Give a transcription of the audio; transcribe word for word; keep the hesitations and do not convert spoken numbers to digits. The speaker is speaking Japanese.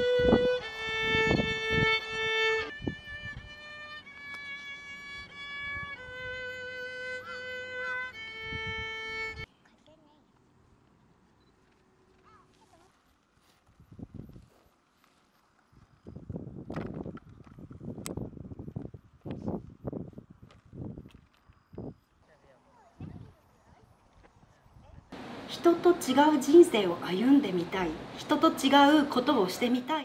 人と違う人生を歩んでみたい、人と違うことをしてみたい。